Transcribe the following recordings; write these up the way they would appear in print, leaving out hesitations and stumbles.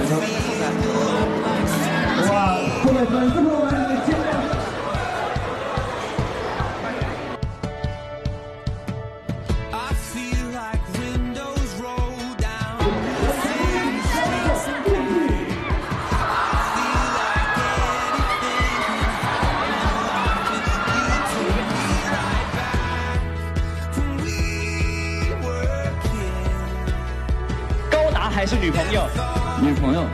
哇，各位粉丝朋友们，你们见谅。 还是女朋友？女朋友。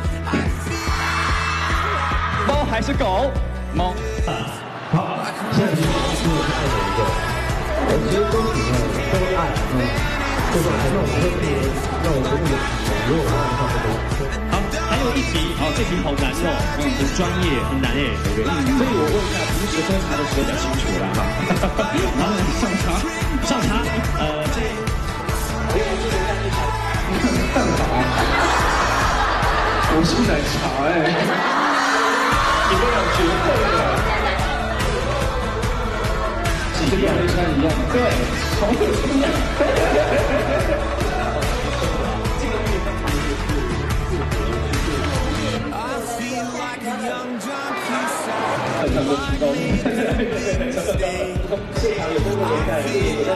猫还是狗？猫。 好，现在是爱哪一个？我觉得都喜欢，都爱，就是那我会让我觉得如果我爱的话就都。 好，还有一题，哦，这题好难哦，很专业，很难哎。所以我问一下，平时喝茶的时候讲清楚了哈。好，上茶，上茶，这。 蛋挞，我是奶茶哎，你们俩绝配了，跟亚历山一样，对，好恶心啊！看过提高，现场有多个联赛，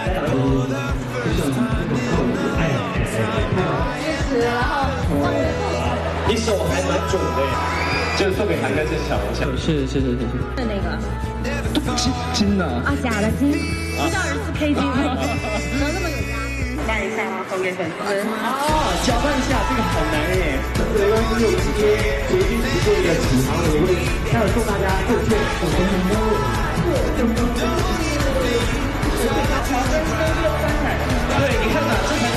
然后你手还蛮准的，就是送给韩哥这小龙虾。是。 的那个金的啊，假的金，不叫24K 金，怎么那么有价？拌一下，然后送给粉丝。 哦，搅拌一下，这个好难耶。 没关系，我直接决定只做一个起航的一位，待会送大家证券5分钟优惠。 对，你看嘛，这才。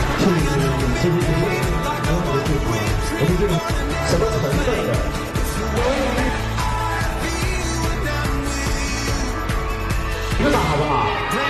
什么成分的？一个打好不好？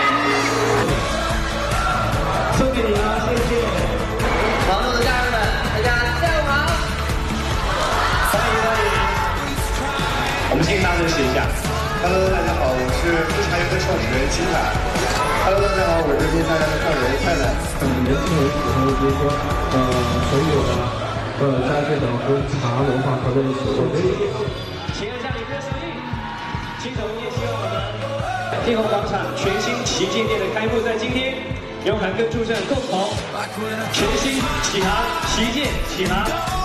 送给你了，谢谢。 广州的家人们，大家下午好！ 欢迎！我们先大声写一下。 Hello， 大家好，我是不茶园的创始人秦凯。Hello， 大家好，我是不茶园的创始人蔡乃。 年轻人喜欢，比如说，所有的，在这种和茶文化合在一起，我觉得。 请按下你们的手印，亲手念希望我们天虹广场全新旗舰店的开幕在今天，由韩庚助阵共同全新启航旗舰启航。